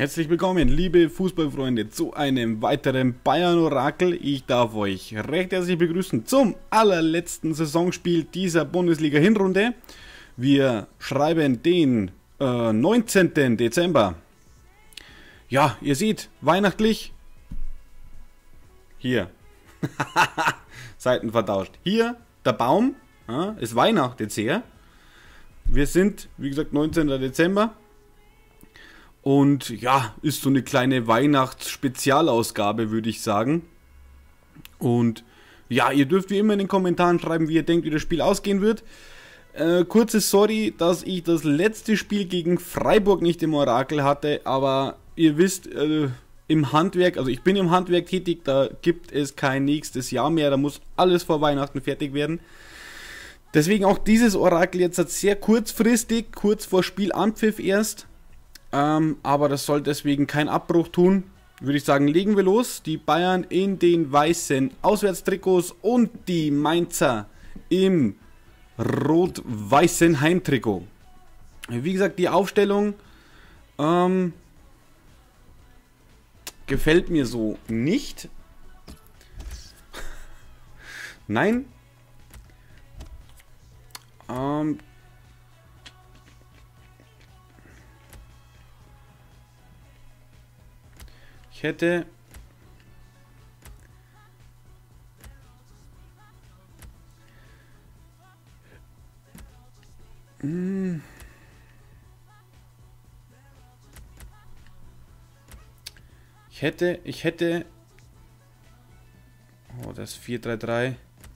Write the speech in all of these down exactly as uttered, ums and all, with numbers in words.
Herzlich willkommen, liebe Fußballfreunde, zu einem weiteren Bayern-Orakel. Ich darf euch recht herzlich begrüßen zum allerletzten Saisonspiel dieser Bundesliga-Hinrunde. Wir schreiben den äh, neunzehnten Dezember. Ja, ihr seht, weihnachtlich. Hier. Seiten vertauscht. Hier, der Baum. Ja, ist Weihnachten jetzt her. Wir sind, wie gesagt, neunzehnten Dezember. Und ja, ist so eine kleine Weihnachts-Spezialausgabe, würde ich sagen. Und ja, ihr dürft wie immer in den Kommentaren schreiben, wie ihr denkt, wie das Spiel ausgehen wird. Äh, kurze Sorry, dass ich das letzte Spiel gegen Freiburg nicht im Orakel hatte, aber ihr wisst, äh, im Handwerk, also ich bin im Handwerk tätig, da gibt es kein nächstes Jahr mehr, da muss alles vor Weihnachten fertig werden. Deswegen auch dieses Orakel jetzt sehr kurzfristig, kurz vor Spielanpfiff erst. Ähm, aber das soll deswegen keinen Abbruch tun. Würde ich sagen, legen wir los. Die Bayern in den weißen Auswärtstrikots und die Mainzer im rot-weißen Heimtrikot. Wie gesagt, die Aufstellung ähm, gefällt mir so nicht. Nein. Ähm, Ich hätte hm. ich hätte ich hätte oh, das vier drei drei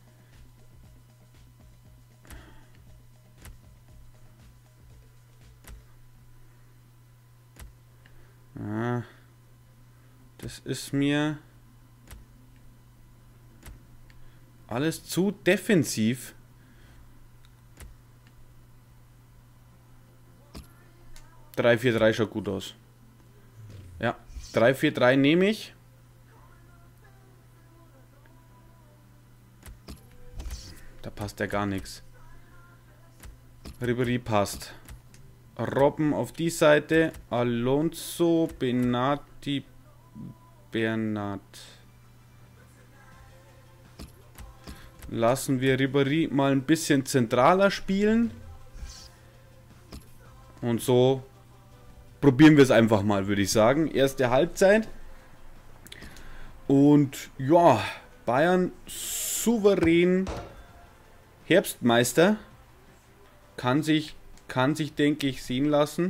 ah. Das ist mir alles zu defensiv. drei vier drei schaut gut aus. Ja, drei vier drei nehme ich. Da passt ja gar nichts. Ribéry passt. Robben auf die Seite. Alonso, Benati, Bernat. Lassen wir Ribéry mal ein bisschen zentraler spielen. Und so probieren wir es einfach mal, würde ich sagen. Erste Halbzeit. Und ja, Bayern souverän Herbstmeister. Kann sich, kann sich, denke ich, sehen lassen.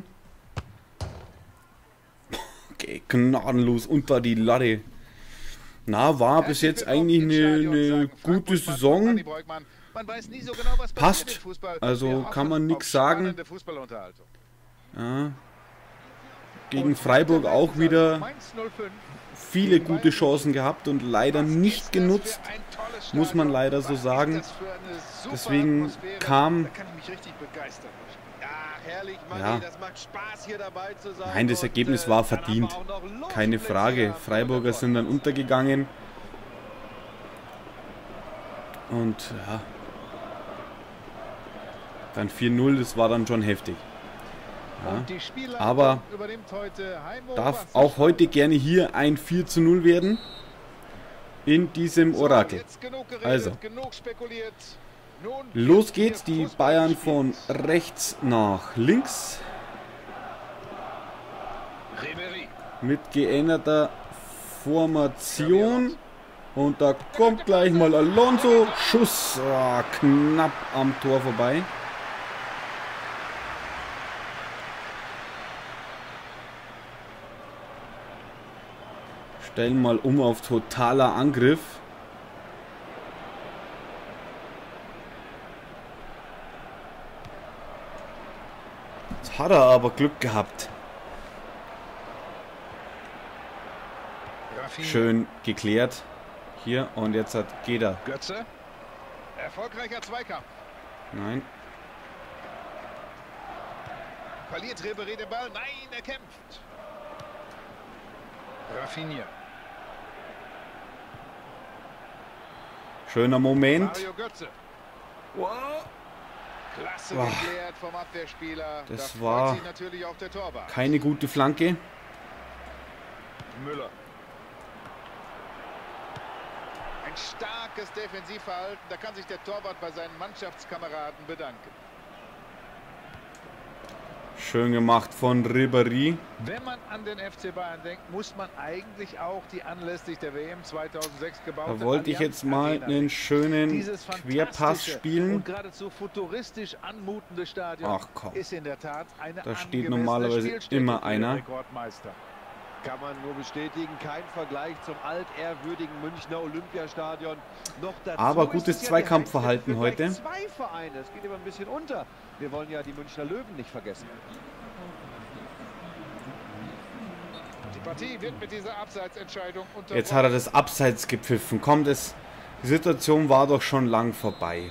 Okay, gnadenlos unter die Latte. Na, war bis jetzt eigentlich eine, eine gute Saison. Passt. Also kann man nichts sagen. Ja. Gegen Freiburg auch wieder viele gute Chancen gehabt und leider nicht genutzt. Muss man leider so sagen. Deswegen kam... Ja. Nein, das Ergebnis war verdient. Keine Frage. Freiburger sind dann untergegangen. Und ja. Dann vier null, das war dann schon heftig. Ja. Aber darf auch heute gerne hier ein vier zu null werden. In diesem Orakel. Also. Los geht's, die Bayern von rechts nach links. Mit geänderter Formation. Und da kommt gleich mal Alonso. Schuss, oh, knapp am Tor vorbei. Stellen mal um auf totaler Angriff. Hat er aber Glück gehabt. Schön geklärt. Hier und jetzt hat geht er. Götze. Erfolgreicher Zweikampf. Nein. Verliert Ribéry den Ball? Nein, er kämpft. Rafinha. Schöner Moment. Mario Götze. Wow. Klasse Wow. geklärt vom Abwehrspieler. Das Da war freut sich natürlich auch der Torwart. keine gute Flanke. Müller. Ein starkes Defensivverhalten. Da kann sich der Torwart bei seinen Mannschaftskameraden bedanken. Schön gemacht von Ribéry. Wenn man an den F C Bayern denkt, muss man eigentlich auch die anlässlich der W M zweitausendsechs gebaute Da wollte ich jetzt mal einen schönen Querpass spielen. Und geradezu futuristisch anmutende Stadion. Ach komm. Ist in der Tat eine Da steht angemessene normalerweise Spielstätte immer für den einer. Rekordmeister. Kann man nur bestätigen, kein Vergleich zum altehrwürdigen Münchner Olympiastadion. Noch dazu Aber gutes ist es ja Zweikampfverhalten die Heimspiele heute. für gleich Zwei Vereine, es geht immer ein bisschen unter. Wir wollen ja die Münchner Löwen nicht vergessen. Die Partie wird mit dieser Abseitsentscheidung unterbrochen. Jetzt hat er das Abseits gepfiffen. Komm, das, die Situation war doch schon lang vorbei.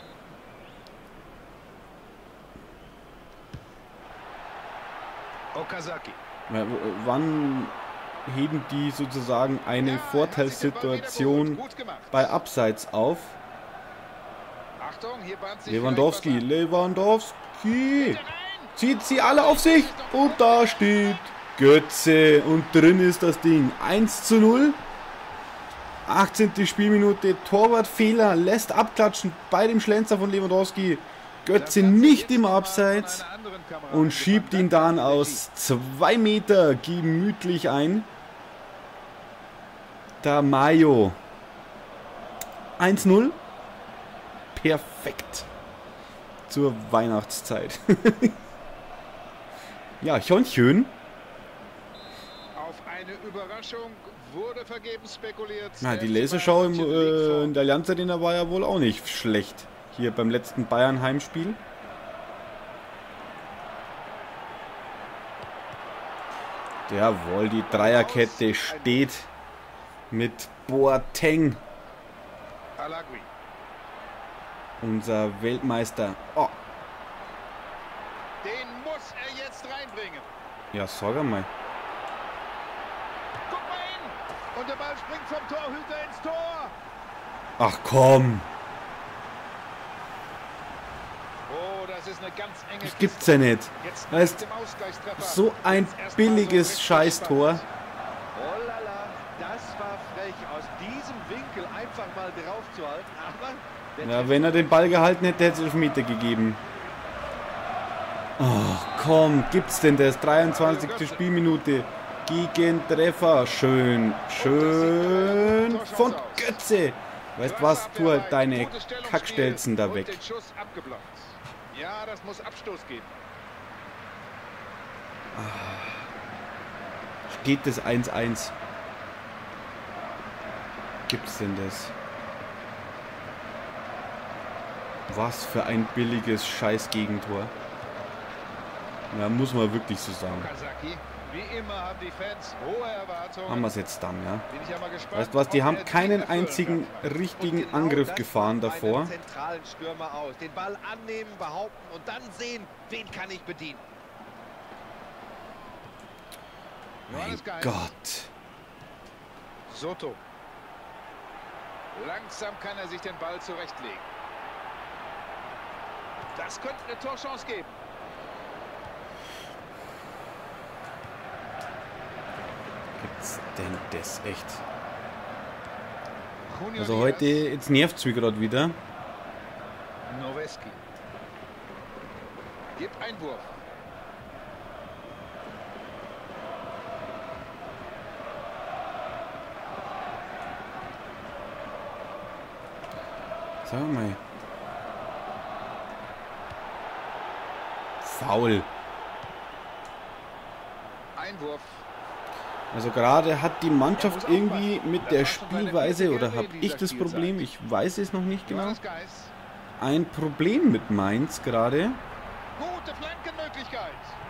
Okazaki. Ja, w- wann heben die sozusagen eine Ja, Vorteilssituation gut gemacht. bei Abseits auf? Achtung, hier bahnt sich Lewandowski, vielleicht was Lewandowski an. Rein. zieht sie alle auf sich und da steht Götze und drin ist das Ding. eins zu null. achtzehnte Spielminute, Torwartfehler, lässt abklatschen bei dem Schlenzer von Lewandowski. Götze nicht im Abseits und schiebt ihn dann aus zwei Meter gemütlich ein. Da Mayo. eins null. Perfekt. Zur Weihnachtszeit. Ja, schon schön. Auf eine Überraschung wurde vergebens spekuliert. Na, die Der Lasershow im, Bayern äh, liegt in der Allianz Arena war ja wohl auch nicht schlecht. Hier beim letzten Bayern-Heimspiel. Jawohl, die Dreierkette steht mit Boateng, vor. Alagui. unser Weltmeister. Oh, Den muss er jetzt reinbringen. ja, sag einmal. Guck mal hin. Und der Ball springt vom Torhüter ins Tor. Ach komm, Oh, das ist eine ganz enge das Kiste. gibt's ja nicht. Jetzt Das ist mit dem Ausgleichstreffer. so ein Jetzt erstmal so billiges richtig Scheißtor. spannend. Oh la la, das war frech, aus diesem Winkel einfach mal drauf zu halten. Aber der Ja, wenn er den Ball gehalten hätte, hätte es Elfmeter gegeben. Ach komm, gibt's denn das? dreiundzwanzigste Spielminute. Gegentreffer. Schön, schön von Götze. Weißt was, tu halt deine Gutes Stellungsspiel Kackstelzen da und weg. den Schuss abgeblockt. Ja, das muss Abstoß geben. Steht das eins eins? Gibt's denn das? Was für ein billiges Scheiß-Gegentor. Ja, muss man wirklich so sagen. Okazaki. Wie immer haben die Fans hohe Erwartungen. Haben wir es jetzt dann, ja? Bin ich ja mal gespannt, Weißt du was, die ob haben er die keinen erfüllen einzigen kann. richtigen Und genau Angriff das gefahren macht davor. einen zentralen Stürmer aus. Den Ball annehmen, behaupten und dann sehen, wen kann ich bedienen. Mein Johannes Geis. Gott. Soto. Langsam kann er sich den Ball zurechtlegen. Das könnte eine Torchance geben. Gibt's denn das echt? Junior Also Diaz. heute, jetzt nervt's mich gerade wieder. Noweski. Gibt Einwurf. Sag mal. Foul. Einwurf. Also gerade hat die Mannschaft irgendwie mit der Spielweise, oder habe ich das Problem, ich weiß es noch nicht genau, Johannes Geis. ein Problem mit Mainz gerade. Gute Flankenmöglichkeit.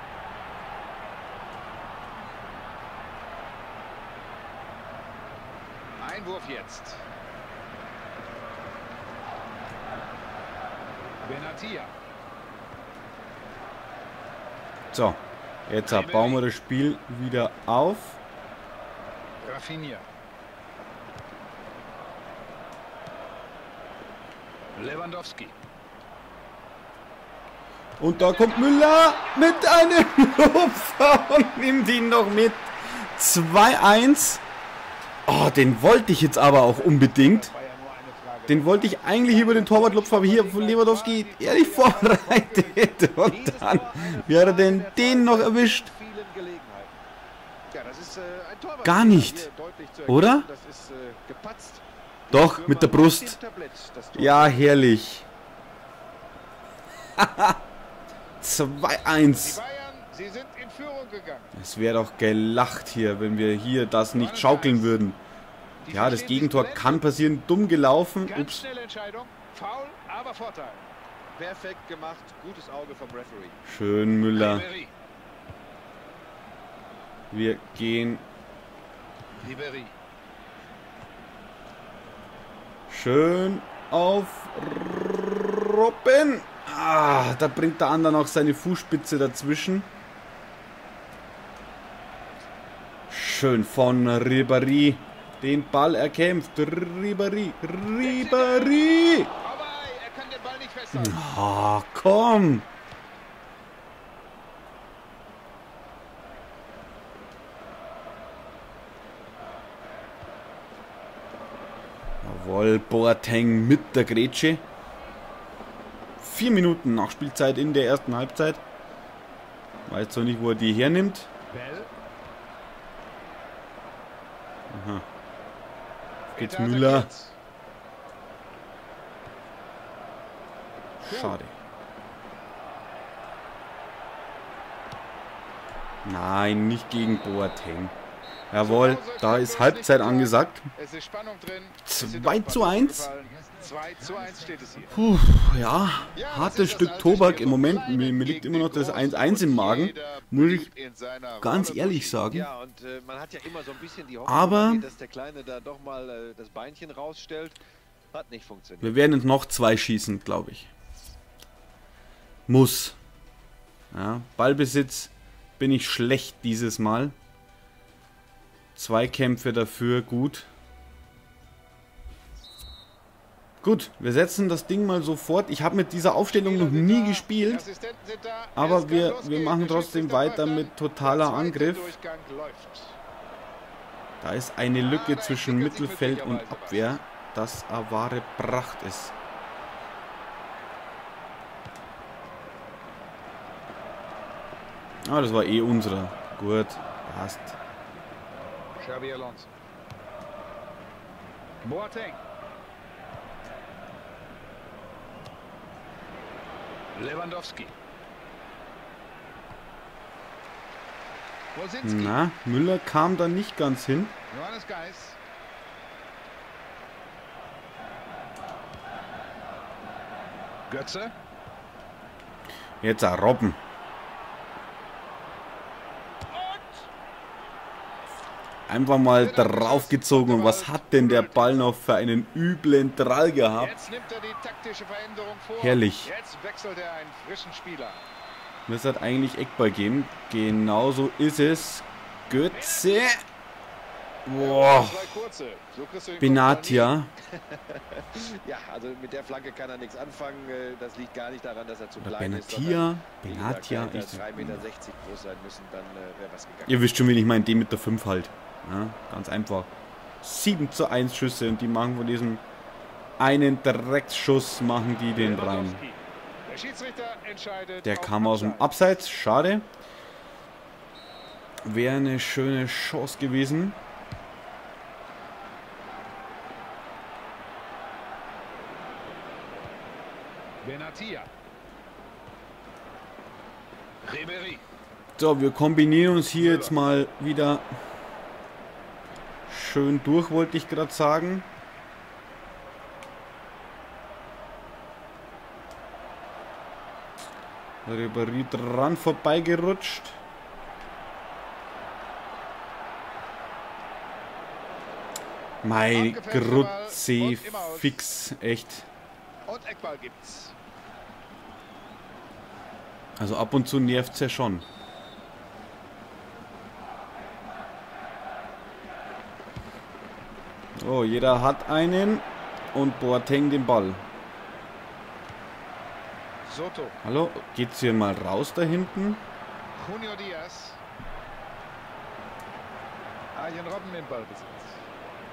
Einwurf jetzt. Benatia. So, jetzt bauen wir das Spiel wieder auf. Rafinha. Lewandowski. Und da kommt Müller mit einem Lupfer und nimmt ihn noch mit. zwei eins. Oh, den wollte ich jetzt aber auch unbedingt. Den wollte ich eigentlich über den Torwart lupfen, aber hier von Lewandowski ehrlich vorbereitet. Und dann wäre er denn den noch erwischt. Gar nicht, oder? Doch, mit der Brust. Ja, herrlich. zwei eins. Es wäre doch gelacht hier, wenn wir hier das nicht schaukeln würden. Ja, das Gegentor kann passieren. Dumm gelaufen. Ups. Foul, aber Vorteil. Perfekt gemacht. Gutes Auge vom Referee. Schön, Müller. Wir gehen. Schön auf Robben. Ah, da bringt der andere noch seine Fußspitze dazwischen. Schön von Ribéry. Den Ball erkämpft. Ribéry. Ribéry. Ah, komm. Jawohl, Boateng mit der Grätsche. Vier Minuten Nachspielzeit in der ersten Halbzeit. Weiß zwar nicht, wo er die hernimmt. Aha. Geht's Müller. Schade. Nein, nicht gegen Boateng. Jawohl, da ist Halbzeit angesagt. zwei zu eins. Puh, ja, hartes Stück Tobak im Moment. Mir, mir liegt immer noch das eins eins im Magen. Muss ich ganz ehrlich sagen. Aber wir werden jetzt noch zwei schießen, glaube ich. Muss. Ja, Ballbesitz bin ich schlecht dieses Mal. Zweikämpfe dafür gut. Gut, wir setzen das Ding mal so fort. Ich habe mit dieser Aufstellung noch nie gespielt. Aber wir, wir machen trotzdem weiter mit totaler Angriff. Da ist eine Lücke zwischen Mittelfeld und Abwehr, das eine wahre Pracht ist. Ah, das war eh unserer. Gut, passt. Xabi Alonso. Boateng. Lewandowski. Na, Müller kam da nicht ganz hin. Johannes Geis. Götze. Jetzt ein Robben. Einfach mal draufgezogen. Und was hat denn der Ball noch für einen üblen Drall gehabt? Jetzt nimmt er die taktische Veränderung vor. Herrlich. Jetzt wechselt er einen frischen Spieler. Müsste halt eigentlich Eckball geben. Genauso ist es. Götze. Boah. Benatia. Ja, also mit der Flanke kann er nichts anfangen. Das liegt gar nicht daran, dass er zu Oder klein ist. Benatia. Benatia. Ich drei Meter sechzig groß sein müssen, dann wäre was gegangen. Ihr wisst schon, wen ich meine. Den mit der fünf halt. Ja, ganz einfach. sieben zu eins Schüsse und die machen von diesem einen Drecksschuss, machen die den rein. Der Schiedsrichter entscheidet. Der kam aus dem Abseits. Schade. Wäre eine schöne Chance gewesen. Benatia. Ribéry. So, wir kombinieren uns hier jetzt mal wieder schön durch, wollte ich gerade sagen. Ribéry dran vorbeigerutscht. Mein Grutze fix, echt. Und Eckball gibt's. Also ab und zu nervt's ja schon. Oh, jeder hat einen und Boateng den Ball. Soto. Hallo, geht's hier mal raus da hinten? Junior Diaz. Arjen Robben im Ballbesitz.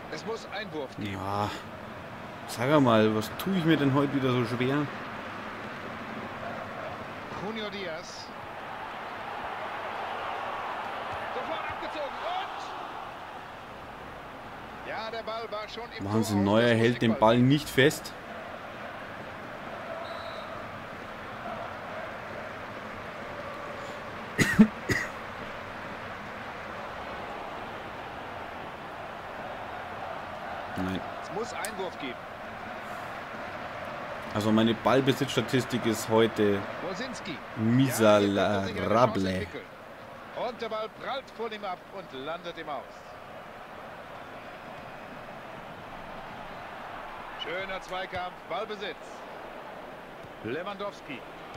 Es muss Einwurf geben. Ja. Sag mal, was tue ich mir denn heute wieder so schwer? Junior Diaz. Sofort abgezogen und... Ja, der Ball war schon im Wahnsinn, Tor. Neuer Das muss hält den Eckball Ball geben. nicht fest. Nein. Es muss Einwurf geben. Also meine Ballbesitzstatistik ist heute Wosinski. miserable. Und der Ball prallt vor ihm ab und landet im Aus. Schöner Zweikampf, Ballbesitz. Lewandowski.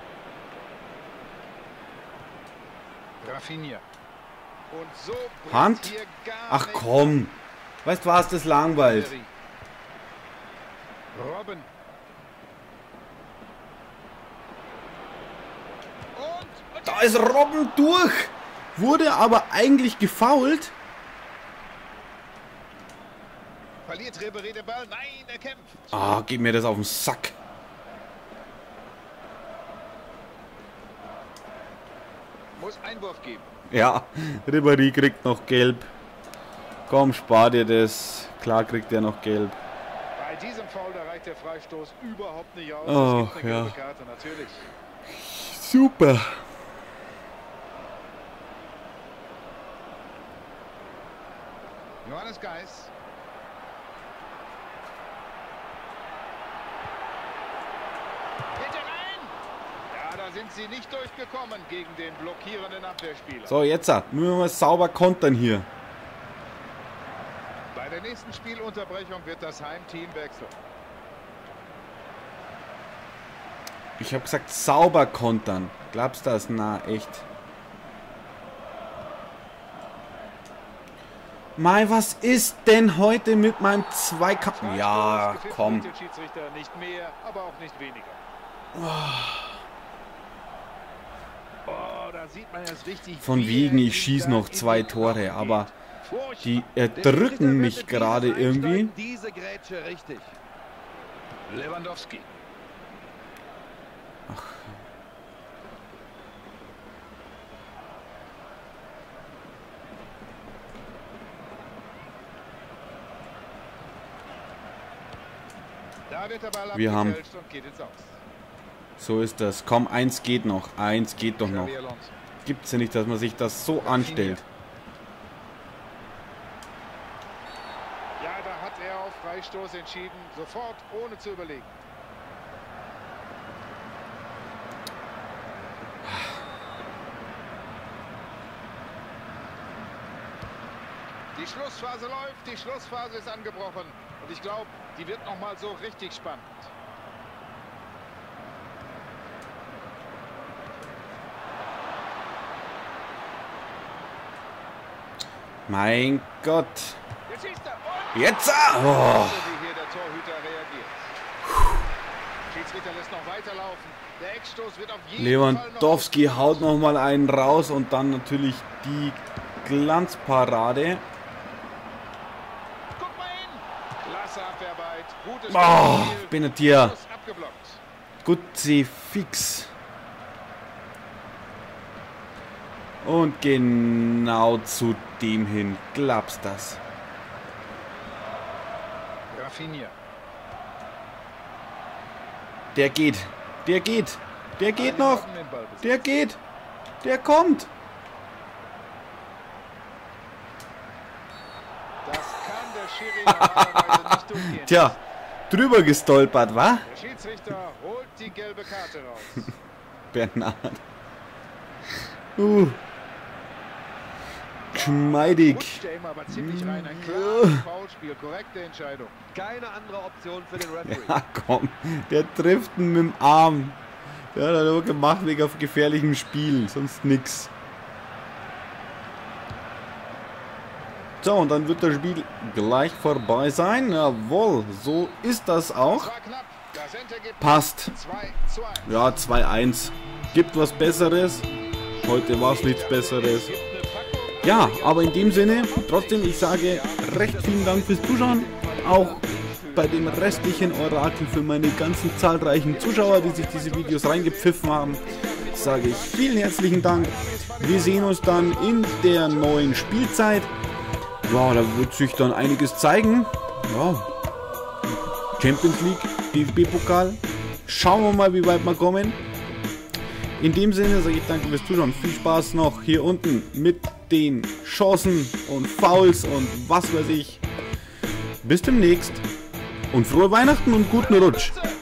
Rafinha. Und so bringt Hand? hier gar Ach nichts. komm. Weißt du was, das langweilt. Robben. Und, und Da ist Robben durch. Wurde aber eigentlich gefoult. verliert Ribéry den Ball. Nein, er kämpft. Ah, geht mir das auf den Sack. Muss Einwurf geben. Ja, Ribéry kriegt noch gelb. Komm, spar dir das. Klar kriegt er noch gelb. Bei diesem Foul, da reicht der Freistoß überhaupt nicht aus. Oh, es gibt eine ja. gelbe Karte, natürlich. Super. Johannes Geis. Bitte rein! Ja, da sind sie nicht durchgekommen gegen den blockierenden Abwehrspieler. So, jetzt müssen wir mal sauber kontern hier. Bei der nächsten Spielunterbrechung wird das Heimteam wechseln. Ich habe gesagt, sauber kontern. Glaubst du das? Na, echt. Mai, was ist denn heute mit meinem Zweikampf? Ja, Freistoß, komm. gefällt den Schiedsrichter nicht mehr, aber auch nicht weniger. Oh, da sieht man es richtig. Von wie wegen, er ich schieße ihm noch da zwei in die Tore, Knochen aber geht. Furchtbar. die Der Schiedsrichter erdrücken mich wertet gerade dieses irgendwie. Einsteigen, Diese Grätsche richtig. Lewandowski. Da wird der Ball Wir haben- abgefälscht und geht ins Aus. So ist das. Komm, eins geht noch. Eins geht doch noch. Xabi Alonso. Gibt's ja nicht, dass man sich das so anstellt. Ja, da hat er auf Freistoß entschieden, sofort, ohne zu überlegen. Die Schlussphase läuft, die Schlussphase ist angebrochen. Und ich glaube, die wird noch mal so richtig spannend. Mein Gott. Jetzt schießt er. Und Jetzt! ah! Oh. wie hier der Torhüter reagiert. Schiedsrichter lässt noch weiterlaufen. Der Eckstoß wird auf jeden Lewandowski Fall noch haut noch mal einen raus und dann natürlich die Glanzparade. Guck mal hin. Klasse Abwehrarbeit. Gutes Oh, Spiel. Benatia. Schuss abgeblockt. Gutzi fix. Und genau zu dem hin glaubst das. Rafinha. Der geht. Der geht. Der geht Alle noch. haben den Ballbesitz. Der geht. Der kommt. Das kann der Schiri normalerweise nicht durchgehen. Tja, drüber gestolpert, wa? Der Schiedsrichter holt die gelbe Karte raus. Bernhard. Uh. Geschmeidig. Rutscht er ihm aber ziemlich rein. Ein Ja. klares Foulspiel. Korrekte Entscheidung. Keine andere Option für den Referee. Ja, komm. Der trifft ihn mit dem Arm. Der hat er nur gemacht wegen auf gefährlichem Spiel. Sonst nix. So, und dann wird das Spiel gleich vorbei sein. Jawohl, so ist das auch. Das war knapp. Das Endergebnis Passt. zwei zu eins. Ja, zwei eins. Gibt was Besseres. Heute war es nichts Besseres. Es gibt eine Packung Ja, aber in dem Sinne, trotzdem, ich sage recht vielen Dank fürs Zuschauen. Auch bei dem restlichen Orakel für meine ganzen zahlreichen Zuschauer, die sich diese Videos reingepfiffen haben, sage ich vielen herzlichen Dank. Wir sehen uns dann in der neuen Spielzeit. Ja, da wird sich dann einiges zeigen. Ja, Champions League, D F B-Pokal. Schauen wir mal, wie weit wir kommen. In dem Sinne sage ich danke fürs Zuschauen. Viel Spaß noch hier unten mit den Chancen und Fouls und was weiß ich. Bis demnächst. Und frohe Weihnachten und guten Rutsch.